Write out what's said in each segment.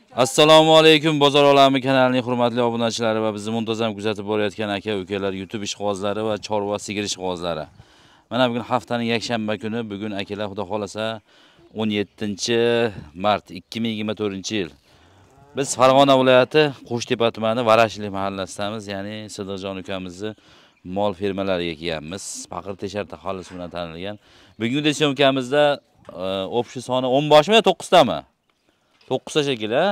Assalomu alaykum bozor olami kanalining hurmatli obunachilari va bizni muntazam kuzatib borayotgan aka-ukalar, YouTube ishqibozlari va chorva sigir ishqibozlari. Mana bugun haftaning yakshanba kuni, bugun akalar xudo xolasa 17-mart 2024-yil. Biz Farg'ona viloyati Qo'shtepa tumani Varashli mahallasidamiz, ya'ni Sidiqjon ukamizni mol fermalariga kelganmiz. Paqir Tesharta aholisi bilan tanilgan. Bugungi syomkamizda общий soni 10 boshmi, 9 tami? 9 ta shekilli,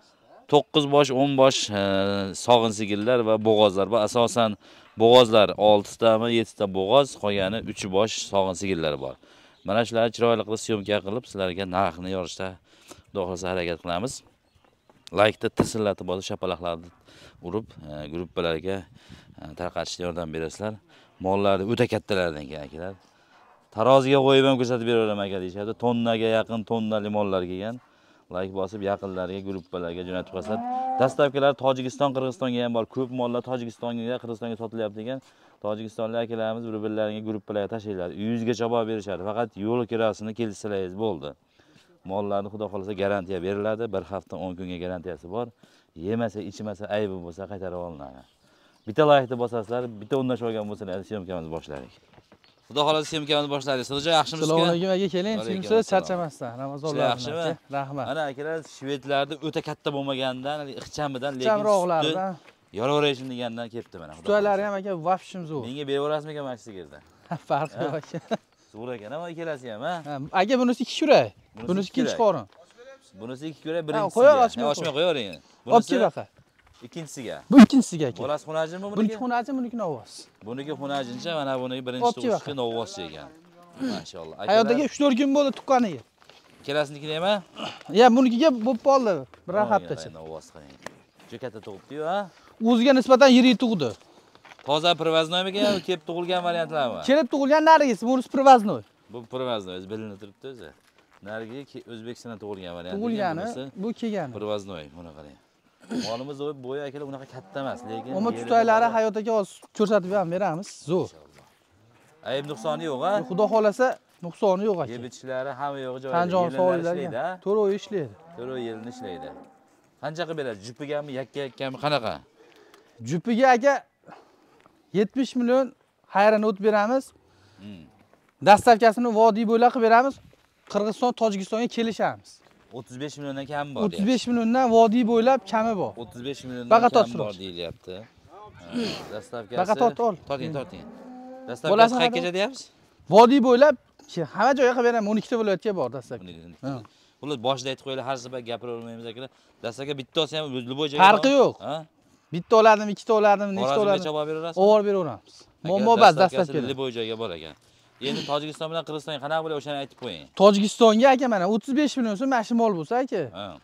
9 bosh, 10 bosh sog'in sigirlar va bo'g'ozlar. Va asosan bo'g'ozlar 6 tami, 7 ta bo'g'oz, qolgani 3 bosh sog'in sigirlar bor. Mana shularni chiroyli qilib syomka qilib sizlarga narxini yorishda xudo xolasa harakat qilamiz. Like'ni tisillatib bosib, shapaloqlarni urib, gruppalarga tarqatishga yordam berasizlar. Mollarni o'ta kattalardan keyin akalar. Taroziga qo'yib ham ko'rsatib beraman aka deyshadi. Tonnaga yaqin tonnali mollar kelgan. Like bosib yaqinlarga, gruppalarga jo'natib qo'yasizlar. Dastavkalar Tojikiston, Qirg'izistonga ham bor. Ko'p mollar Tojikistonga, Qirg'izistonga sotilyapti ekan. Tojikistonlik akalarimiz bir-birlariga gruppalarga tashlaydilar. 100 gacha olib berishadi. Faqat yo'l kirasini kelsalar bo'ldi. Mollarni xudo xolasa garantiya beriladi. Bir hafta 10 kunga garantiyasi bor. Yemasa, ichmasa, aybi bo'lsa qaytarib olinadi. Bitta like'ni bosasizlar, bitta o'rnash olgan bo'lsalar, syomkamizni boshladik. Xudo xolasa syomkamizni boshladik. Siz yaxshimisiz? Assalomu alaykum aka, keling, siz charchamasdan. Ramazonlar yaxshimi? Rahmat. Mana akalar shvedlarni o'ta katta bo'lmaganidan, ixchamidan, lekin ixchamroqlardan, yoraverishim degandan kelibdi mana. Sutlari ham aka vafshim zo'r. Menga beraverasizmi aka mana sigirdan? Farqi yo'q aka. Zo'r ekan, ama ikkalasi ham, ha? Aka bunisi 2 kurak. Bunisi 2 qorin. Bunisi 2 kurak, birinchisi. Ochmay qo'yavering. Bunisi baqa. Ikkinchisiga. Bu ikkinchisiga aka. Bolasi xunajinmi buniki? Buniki xunajin, buniki novvoz. Buniki xunajincha, mana buniki birinchi tug'ishga novvozcha ekan. Mashallah. Hayotdagi 3-4 kun bo'ldi tuqqaniga. Ikkalasinikini ham? Ya bunikiga bo'lib qoldi. Bir haftacha. Novvoz qiling. Juda katta tug'ibdi-yu, ha? O'ziga nisbatan yirik tug'di. Toza привозnoymi ekan, kelib tug'ilgan variantlarmi? Kelib tug'ilgan narigisi, bunisi привозnoy. Bu привозnoy, o'zi bilinib turibdi o'zi. Narigi O'zbekistondan tug'ilgan variant. Tug'ilgani, bu kelgan. Привозnoy, buni qarang. Molimiz bo'yi akalar unaqa katta emas, lekin Ammo tutaylari hayotiga hozir ko'rsatib ham beramiz. Zo'r. Ayb nuqsoni yo'q, ha? Xudo xolasa nuqsoni yo'q aka. Yeb ichishlari hamma yo'g'i joyida. Qanjon sog'liklarga 4 oy ishlaydi. 4 oy yilni ishlaydi. Qancha qilib beradi? Jupigami, yakka-yakkami, qanaqa? Jupiga aka 70 million hayron o'tib beramiz. Dastavkasini vodiy bo'ylab qilib beramiz. Qirg'iziston, Tojikistonga kelishamiz. 35 milliondan kam bor. 35 milliondan vodiy bo'ylab kami bor. 35 milliondan kam bor deyilyapti. Dastavkasi. Faqat ol. Torting. Dastavkasi qayergacha deyapsiz? Vodiy bo'ylab hamma joyga qilib beraman. 12 ta viloyatga bor dastavka. Xullas boshida aytib qo'yinglar, har safar gapiravermaymiz akalar. Dastavka bitta olsa ham любой joyga. Farqi yo'q. Bitta oladim, ikkita oladim, nechta oladim. Xorazmgacha olib beraverasiz? Olib beraveramiz. Muammo bas dastavka. любой joyga bor ekan. Endi Tojikiston bilan Qirg'izistonga qanaqa bo'ladi o'shani aytib qo'ying. Tojikistonga aka mana 35 million so'm mana shu mol bo'lsa aka.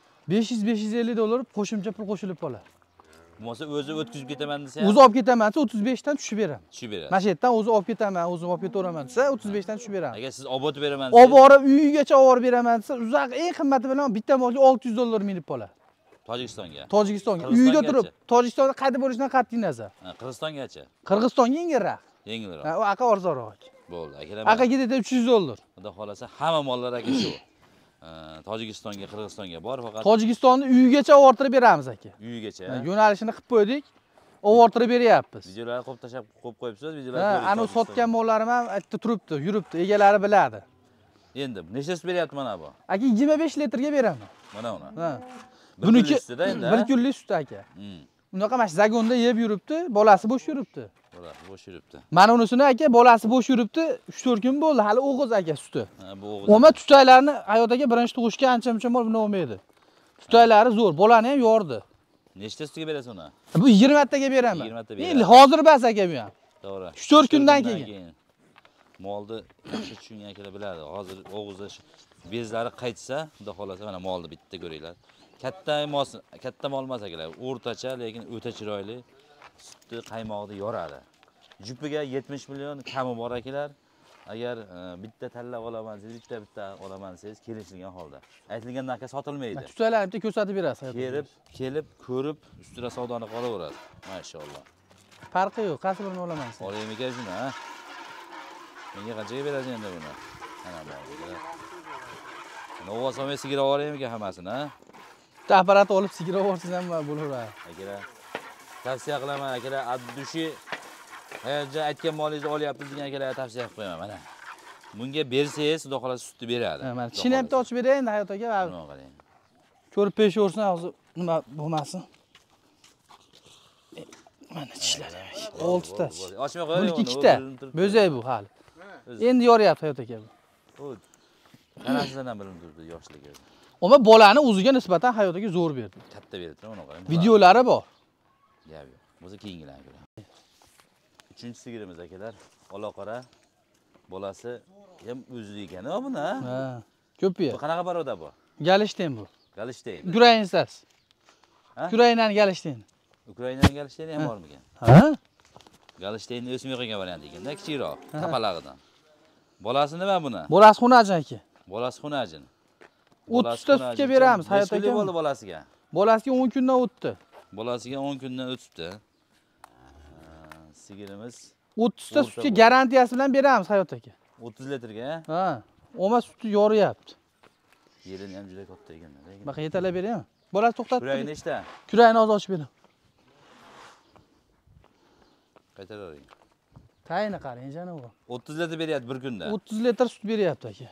500-550 dollar qo'shimcha pul qo'shilib qoladi. Bo'lsa o'zi o'tkazib ketaman desa ham. O'zi olib ketaman desa 35 dan tushib beraman. Tushib beradi. Mana shu yerdan o'zi olib ketaman, o'zim olib ketaveraman desa 35 dan tushib beraman. Agar siz olib o'tib beraman desa. Olib borib uyigacha olib beraman desa, uzoq eng qimmati bilan bitta molga 600 dollar minib qoladi. Tojikistonga. Uyda turib, Tojikistonda qayda bo'lishidan qat'iy nazar. Qirg'izistongacha. Qirg'izistonga yengilroq. Yengilroq. U aqa arzonroq. Bo'ldi, akalar. Aqaga dedi 300 dollar. Xudo xolasa hamma mollar aka shu. Tojikistonga, Qirg'izistonga bor, faqat Tojikistonni uyigacha olib beramiz aka. Uyigacha. Yo'nalishini qilib qo'ydik. Olib beryapmiz. Videolarni qo'yib tashab qo'yib qo'yibsiz, videolarni. Ana sotgan mollarim ham aytdi turibdi, yuribdi, egalari biladi. Endi nechasi beryapti mana bu? Aka 25 litrga beraman. Mana uni. Buniki ustida endi. 1 kunlik sut aka. Unaqa mana zagonda yeb yuribdi, bolasi bo'sh yuribdi. Bolasi bo'sh yuribdi. Mana unisini aka, bolasi bo'sh yuribdi, 3-4 kun bo'ldi, hali o'g'iz aka suti. Bu o'g'iz. Omma tutaylarni hayotiga birinchi tug'ishga ancha-muncha mol buni olmaydi. Tutaylari zo'r, bolani ham yordi. Nechta sutiga berasiz uni? Bu 20 taga beraman. 20 ta Endi berasiz. hozir bas aka bu ham. To'g'ri. 3-4 kundan keyin. Molni yaxshi tushungan akalar biladi. Hozir o'g'izda bezlari qaytsa, xudo xolasa mana molni bitta ko'ringlar. Katta mol emas akalar, o'rtacha, lekin o'ta chiroyli. Sutni, qaymog'ini yoradi. Jupiga 70 million kami bor akalar. Agar bitta tanlab olaman desangiz, bitta olaman desangiz, kelishilgan holda. Aytilgan narxga sotilmaydi. Tutalarni bitta ko'rsatib berasiz. Kelib, ko'rib, ustida savdoni qolaveradi. Mashallah. Farqi yo'q, qaysi birini olaman sen? Olaymi ekan shuni, ha? Menga qanchaga berasiz endi buni? Mana bu. Novvoz olmay sigir olaymi ekan hammasini, ha? Apparat olib sigirib yuborsangiz ham bo'laveradi. Akalar, tavsiya qilaman akalar, addushi hayajon aytgan molingizni olyapmiz degan akalarga tavsiya qilib qo'yaman mana. Bunga bersangiz, xudo xolasa sutni beradi. Mana tishini ham ochib beray endi Hayot aka. Buni qarang. Ko'rib peshaversin, hozir nima bo'lmasin. Mana tishlari. 6 ta. Ochmay qo'ying. Buniki 2 ta. Bo'zay bu hali. Endi yoryapti Hayot aka bu. Qarasizdan bilinib turibdi yoshligi. Oma bolani o'ziga nisbatan Hayot aka zo'r berdi. Katta berdi, uni qarang. Videolari bor. Gap yo'q. O'zi keyingilarga ko'ra. 3-chi sigirimiz akalar. Ola-qora. Bolasi ham o'zi ekan, buni. Ha. Ko'piya. Bu qanaqa baroda bu? Galishten bu. Galishten. Ukrainasiz. Ha? Ukrainani Galishten. Ukrainaning Galishten ham bormikan? Ha? Galishtenni o'smay qolgan variant ekanda, kichikroq, tapalag'idan. Bolasi nima buni? Bolasi xunajin aka. Bolasi xunajin. 30 ta sutga beramiz Hayot aka. Nechta bo'ldi bolasiga? Bolasiga 10 kundan o'tdi. Bolasiga 10 kundan o'tibdi. Sigirimiz 30 ta sutga garantiyasi bilan beramiz Hayot aka. 30 litrga? Ha. Oma sutni yoryapti. Yerini ham juda katta ekan. Baqa yetalab beraymi? Bolasi to'xtatdi. Kurayni nechta? Kurayni hozir ochib beraman. Qaytaravering. Tayini qarang, jana bu. 30 litr beryapti bir kunda. 30 litr sut beryapti aka.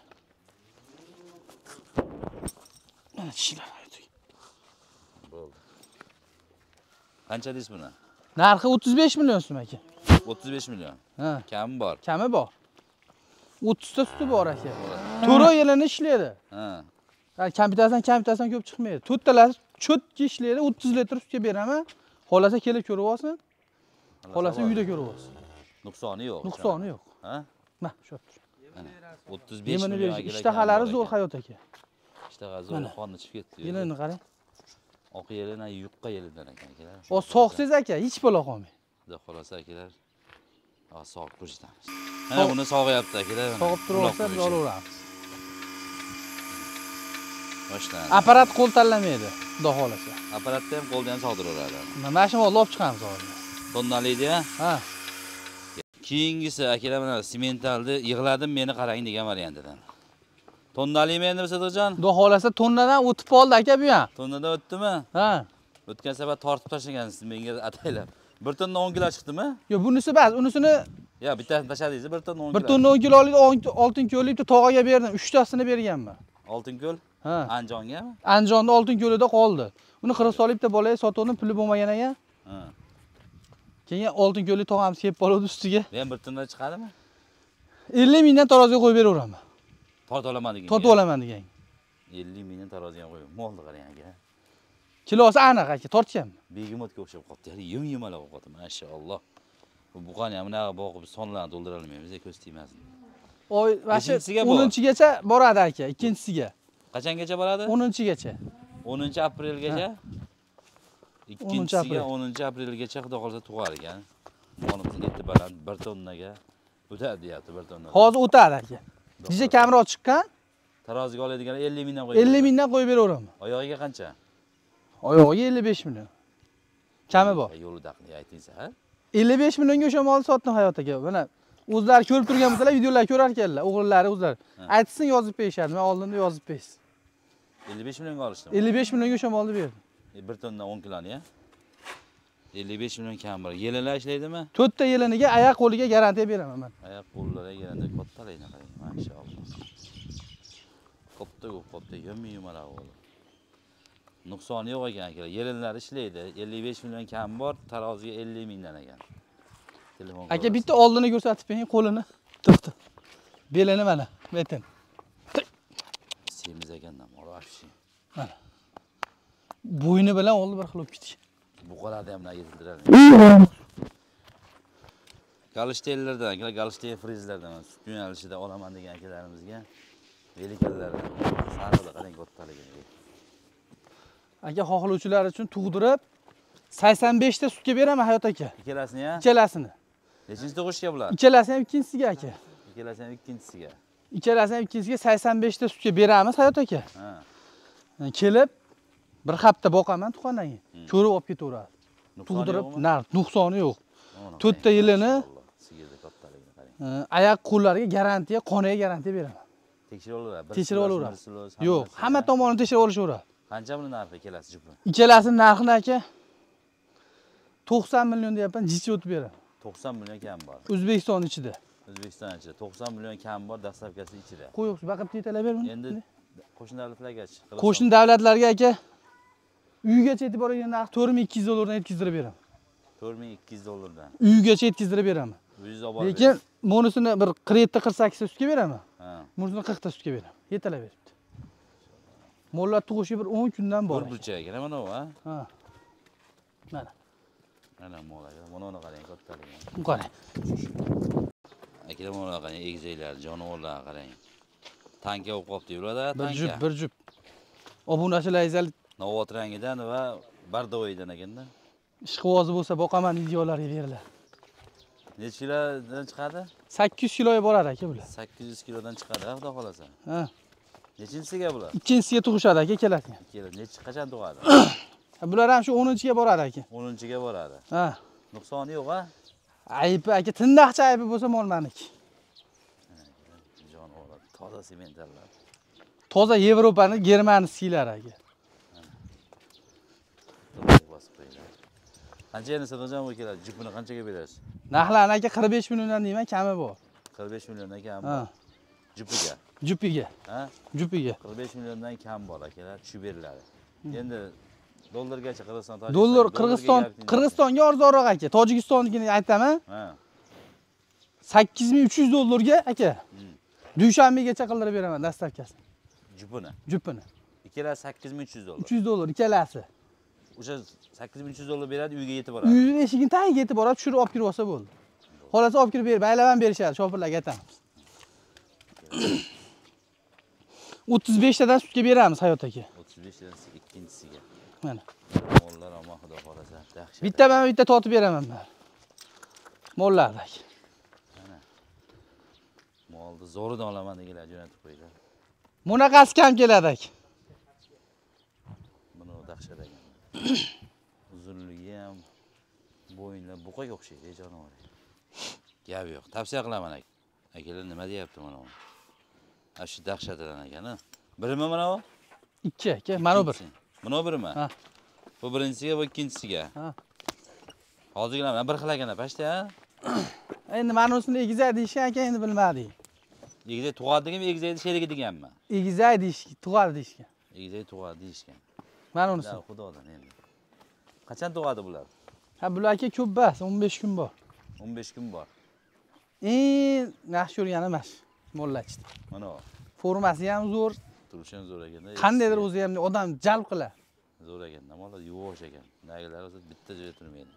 Mana tishlar Hayot aka. Bo'ldi. Qancha deysiz buni? Narxi 35 million so'm aka. 35 million. Ha. Kami bor. Kami bor. 30 ta suti bor aka. To'ro yilini ishlaydi. Ha. Kampitasidan ko'p chiqmaydi. To'rtalasi cho'tki ishlaydi, 30 litr sutga beraman. Xolasa kelib ko'rib olsin. Xolasa uyda ko'rib olsin. Nuqsoni yo'q. Nuqsoni yo'q. Ha? Mana shu tur. 35 million akalar. Ishtahalari zo'r Hayot aka. Ishtaha zo'r, qonni chiqib ketdi. Yelini qarang. Oq yelini, yuqqa yelidan ekan akalar. O sog'siz aka, hech bo'la qolmaydi. Xudo xolasa akalar. Sog'ib ko'rsatamiz. Mana buni sog'yapti akalar. Sog'ib tursa biz olaveramiz. Boshdan. Apparat qo'l tanlamaydi, xudo xolasa. Apparatda ham qo'lda ham sog'diraveradi. Mana shuni olib chiqamiz hozir. Tonnalikda. Ha. Keyingisi akalar mana sementalni yig'ladim meni qarang degan variantidan. Tonnalikmi endi Sadirjon? Xudo xolasa tonnadan o'tib qoldi aka bu ham. Tonnadan o'tdimi? Ha. O'tgan safar tortib tashlagansiz menga ataylab. 1 tonna 10 kilo chiqdimi? Yo'q, bunisi bas, unisini Ya bittasini tashladingiz, 1 tonna 10 kilo. 1 tonna 10 kilolik oltin ko'llikni tog'aga berdim, 3 tasini berganman. Oltin ko'l? Ha. Anjongami? Andijonda oltin ko'lida qoldi. Uni qirib solibda bolaga sotuvni puli bo'lmagan ekan. Ha. Keyin oltin ko'llik tog'amiz kelib qoldi ustiga. Men 1 tonna chiqadimi? 50 mingdan taroziga qo'yib beraveraman. Tortib olaman degan. Tortib olaman degan. 50 mingdan taroziga qo'yib. Molni qarang aka. Kilosi aniq aka, tortganman. Begimotga o'xshab qoldi. Yum-yumalab qoldi, mashalloh. Bu qani ham bunaqa boqib sonlarni to'ldira olmaymiz, ko'z tegmasin. Oy, vashi Nechinchisiga bu? 10-gacha boradi aka, ikkinchisiga. Qachongacha boradi? 10-gacha. 10-aprelgacha. Ikkinchisiga 10-aprelgacha xudo qolsa tug'ar ekan. Qonimizning eti baland 1 tonnaga o'tadi deyapti 1 tonna. Hozir o'tadi aka. Dija kamroq chiqqan. Taroziga oladigan 50 mingdan qo'yib. 50 mingdan qo'yib beraveraman. Oyog'iga qancha? Oyog'iga 55 million. Kami bor. Yo'lida qilib aytingsa, ha? 55 millionga o'sha molni sotdim Hayot aka. Mana o'zlari ko'rib turgan bo'lsalar, videolar ko'rar ekanlar, o'g'illari o'zlari. Aytsin yozib berishadi. Men oldinda yozib berdim. 55 millionga olishdim. 55 millionga o'sha molni berdim. 1 tonna 10 kiloni, ya? 55 million kam bor. Yelinlar ishlaydimi? 4 ta yeliniga oyoq qo'liga garantiya beraman men. Oyoq qo'llariga yelindi kattaligini qarang, mashalloh. Katta, yum-yumalab bo'ldi. Nuqsoni yo'q ekan akalar. Yelinlar ishlaydi. 55 million kam bor, taroziga 50 mingdan ekan. Telefon. Aka bitta oldini ko'rsatib bering, qo'lini. To'xta. Belini mana, metin. Semiz ekandan, vo'rashchi. Mana. Bo'yni bilan oldi bir xil olib ketdi. Bu qoladi ham yetildiradi. Galishtenlardan, akalar, Galishten frizlardan sut yo'nalishida olaman degan akalarimizga velikalardan sariqda qarang kattaligini. Aka xohlovchilar uchun tug'dirib 85 ta sutga beraman Hayot aka. Ikkalasini ya? Ikkalasini. Nechinchi tug'ishga bular? Ikkalasi ham ikkinchisiga aka. Ikkalasi ham ikkinchisiga. Ikkalasi ham ikkinchisiga 85 ta sutga beramiz Hayot aka. Ha. Kelib bir hafta boqaman tuqqandan keyin. Ko'rib olib ketaveradi. Tug'dirib, nuqsoni yo'q. 4 ta yilini sigirda kattaligini qarang. Oyoq qo'llariga garantiya, qoniga garantiya beraman. Tekshirib olaveradi. Tekshirib olaveradi. Yo'q, hamma tomonini tekshirib olishaveradi. Qancha buni narxi kelasi jupi? Ikkalasini narxini aka 90 million deyapman, jichi o'tib beraman. 90 million kam bor. O'zbekiston ichida. O'zbekiston ichida 90 million kam bor, dastavkasi ichida. Qo'yib, baqib yetalab bermang. Endi qo'shni davlatlargachi. Qo'shni davlatlarga aka uygacha yetib borgan narx 4200 dollardan yetkazdirib beraman. 4200 dollardan. Uygacha yetkazdirib beraman. Uyingiz olib borib. Lekin bunisini bir 47-48 ta sutga beraman. Ha. Bunisini 40 ta sutga beraman. Yetalab beribdi. Mollar tug'ishi bir 10 kundan bor. Bir burchak ekan mana bu, ha? Ha. Mana. Mana mollar. Mana qarang, kattaligini. Qarang. Akalar mana qarang, egizaklar, jonivorlar qarang. Tanka bo'lib qolibdi, ularda tanka. Bir jup. Obunachilaringiz Novot rangidan va bardovoydan ekanda. ishqivozi bo'lsa boqaman videolarga beriladi. Necha kilodan chiqadi? 800 kiloga boradi aka bular. 800 kilodan chiqadi, xudo xolasa. Ha. Nechinchisiga bular? Ikkinchisiga tug'ishadi aka kelasi. Qachon tug'adi? Bular ham shu 10-chiga boradi aka. 10-chiga boradi. Ha. Nuqsoni yo'q, ha? Aybi aka, tindoqcha aybi bo'lsa mol meniki. Jonivorlar, toza sementallar. Toza Yevropaning Germaniyskilar aka. Qancha endi Sadojon bu keladi? Jipini qanchaga berasiz? Narxlarni aka 45 milliondan deyman, kami bor. 45 milliondan kam Ha. bor. Jipiga. Jupiga. Ha? Jupiga. 45 milliondan kam bor akalar, tushib beriladi. Endi dollargacha Qirg'iziston, Tojikiston. Dollar Qirg'izistonga arzonroq aka. Tojikistonnikini aytaman. Ha. 8300 dollarga aka. Dushanbagacha qildirib beraman dastavkasini. Jupini. Ikkalasi 8300 dollar. 300 dollar ikkalasi. O'sha 8300 dollar beradi, uyga yetib boradi. Uyning eshigini tagiga yetib borib, tushirib olib kirib olsa bo'ldi. Xolasi olib kirib berib, baylaman berishadi, shopirlarga aytamiz. 35 tadan sutga beramiz Hayot aka. 35 tadan ikkinchisiga. Mana. Mollar omon xudo xolasa, yaxshi. Bitta totib beraman men. Mollardagi. Mana. Molni zo'ridan olaman deganlar jo'natib qo'ydi. Bunaqasi kam keladi aka. Buni dahshat ekan. Uzunligi ham bo'yinlar buqaga o'xshaydi, jonivor. Gap yo'q. Tavsiya qilaman aka. Akalar nima deyapti mana bu? Shu dahshatidan ekan-a. Birimi mana bu? 2 aka, mana bu bir. Mana bu birimi? Ha. Bu birinchisiga, bu ikkinchisiga. Ha. Hozirgilar bir xil ekan, pashta, ha? Endi mana unisini egizak deyishgan ekan, endi bilmadik. Egizak tug'adi deganmi, egizakni sherigi deganmi? Egizak deyishgan, tug'adi deyishgan. Egizak tug'adi deyishgan. Mana unisi. Xudodan endi. Qachon tug'adi bular? Ha, bular aka ko'p bas, 15 kun bor. 15 kun bor. Yaxshi ko'rgani emas. Mollachdi. Mana bu. Formasi ham zo'r. Turishi ham zo'r ekan. Qandaydir o'zi ham odam jalb qiladi. Zo'r ekan. Mollar yuvosh ekan. Nagilar o'zi bitta joyda turmaydi.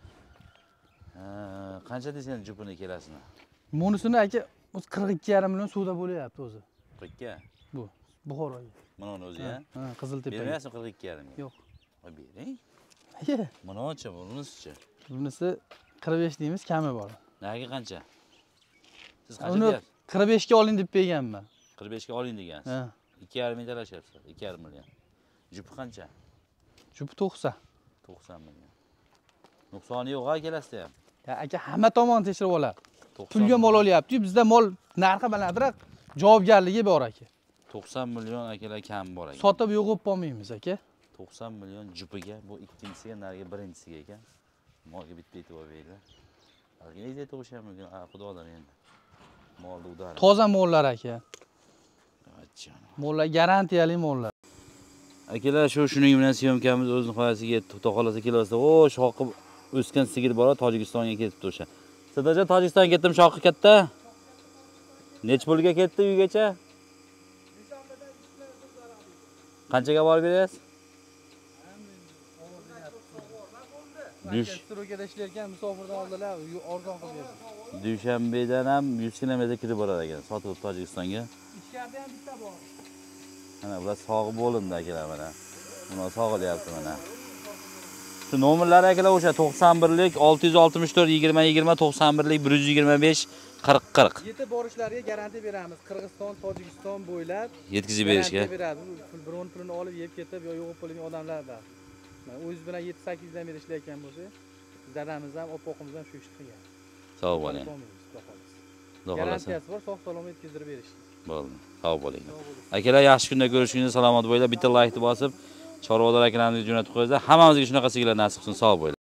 Qancha deysan jupini kelasini? Bunisini aka 42,5 million suvda bo'lyapti o'zi. 42? Bu Buxoroga. Mana uni o'zi, Ha, Qiziltepa. Bermayapsizmi 42,5 ga? Yo'q. Voy bering. Aka, Manacha, bunisi-chi? bunisi 45 deymiz, kami bor. Nagi qancha? Siz qancha Uni deyapsiz? 45 ga oling deb berganman. 45 ga oling degansiz. Ha. 2,5 ming talashyapsiz. 2,5 million. Jupi qancha? Jupi 90. 90 million. Nuqsoni yo'q-a kelasida ham. Ya aka, hamma tomon tekshirib oladi. 90 Pulga mol olyapti-yu, bizda mol narxi balandroq, javobgarligi bor aka. 90 million akalar kam bor ekan. Sotib yo'qib bo'lmaymiz aka. 90 million jupiga, bu ikkinchisiga, nariga birinchisiga ekan. Molga bitta e'tibor beringlar. Organizatsiya tug'ish ham mumkin, xudodan endi. Molni udar. Toza mollar aka. Ajjon. Mollar garantiyali mollar. Akalar, shuning bilan syomkamiz o'z nihoyasiga yetdi. Xudo xolasa kelsa, shoqib o'sgan sigir bor, Tojikistonga ketibdi o'sha. Sadojon, Tojikistonga ketdim, shoqi katta. Nech pulga ketdi uygacha? Qanchaga borib berasiz? Strokada ishlayotgan musofirdan oldilar, organ qilib berdi. Dushanbedan ham 100 kilometr kirib borar ekan, sotib Tojikistonga. Ichkarida ham bitta bor. Mana bular sog'ib bo'lindi akalar mana. Buni sog'ilyapti mana. Shu nomerlari akalar o'sha 91lik 664 20 20 91lik 125 40 40. Yetib borishlariga garantiya beramiz. Qirg'iziston, Tojikiston bo'ylab yetkazib berishga. Biron pulini olib yeb ketib yo yo'qib bo'lgan odamlarda. Mana o'zi bilan 7-8 yildan beri ishlayotgan bo'lsa, dadamiz ham, opoqimiz ham shu ishni qilgan. Sog' bo'ling. Garantiyasi bor, sog' salomat yetkazib berishdi. Bo'ldi. Sog' bo'ling. Akalar, yaxshi kunda ko'rishguncha salomat bo'linglar. Bitta like bosib, chorvador akalarimizga jo'natib qo'yinglar. Hammamizga shunaqa sigirlar nasib qilsin, sog' bo'linglar.